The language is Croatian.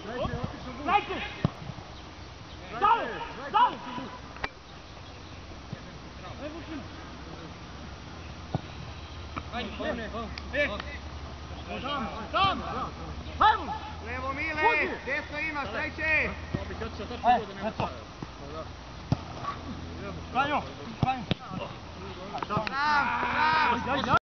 Dajte! Stali! Stali! Tam! Hajmo! Levo Mile, desno imaš, treće! Franjo! Franjo! Sam!